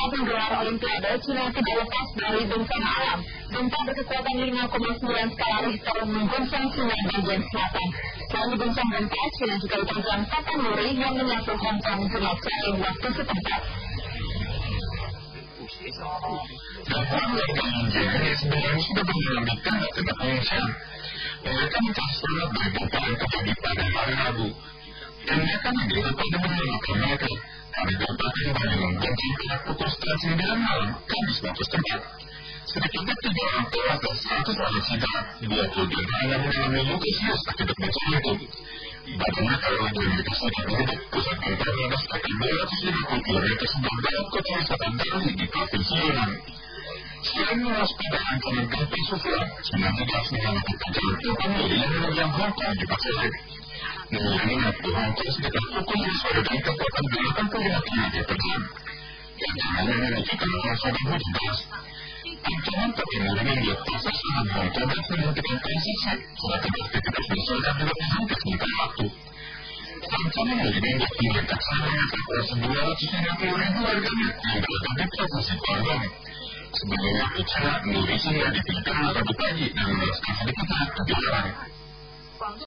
saat menggelar Olimpiade, Cina tidak lepas dari bencana alam. Gempa berkekuatan 5,9 skala Richter mengguncang Cina bagian selatan. Selain diguncang gempa, Cina juga diterjang Papan Nuri yang menyapu Hong Kong Jumat sore waktu setempat. Bahkan warga India sebenarnya sudah mengalami tanda-tanda pengungsian. Mereka mencari selamat dari gempa yang terjadi pada hari Rabu. Tindakan ini dapat menyelamatkan mereka karena gempa kembali mengguncang pada pukul 9 malam Kamis waktu setempat. Sedikitnya 3 orang tewas dan 100 orang cedera, 20 diantaranya mengalami luka serius akibat bencana itu. Badan Meteorologi Amerika Serikat menyebut pusat gempa berada sekitar 250 km sebelah barat kota wisata Bali di provinsi Yunnan. Selain mewaspadai ancaman gempa susulan, Cina juga harus mengamati perjalanan Papan Nuri yang menerjang Hong Kong Jumat sore. Nuri menyapu Hong Kong sekitar pukul 5 sore dengan kekuatan 85 km per jam. Ancamannya menuju ke arah hujan deras. Ancaman Papan Nuri membuat pasar saham Hong Kong dapat menghentikan transaksi, sedangkan aktivitas masyarakat juga terhambat sementara waktu. Ancaman Nuri membuat pemerintah sana mengevakuasi 250.000 warganya yang berada di provinsi Guangdong. Sebelumnya bicara Nuri sudah dipilihkan Rabu pagi dan meneruskan sedikit dilarang.